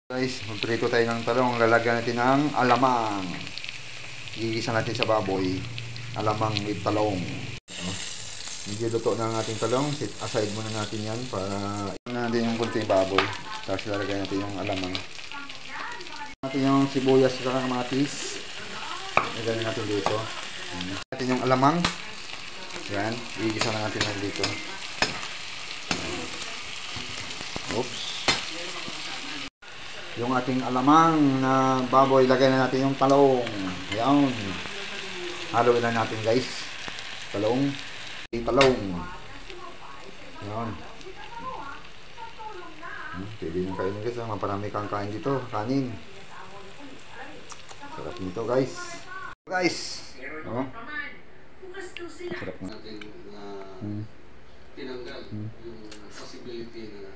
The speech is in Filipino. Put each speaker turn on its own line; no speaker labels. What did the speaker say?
Guys, magprito tayo ng talong. Lalagyan natin ng alamang. Gigisa natin sa baboy. Alamang with talong. Medyo luto na ang ating talong. Set aside muna natin yan para natin yung kunting baboy. Tapos lalagyan natin yung alamang. Natin yung sibuyas at kamatis. Lagyan natin dito. Natin yung alamang. Yan. Gigisa na natin dito. Oops. Yung ating alamang na baboy, lagay na natin yung talong. Ayan. Haluin na natin guys. Talong. Talong. Ayan. Pwede nyo kainin guys. Maparami kang kain dito. Kanin. Sarap nito guys. Guys. Oh. Sarap na.
Tinanggal yung possibility na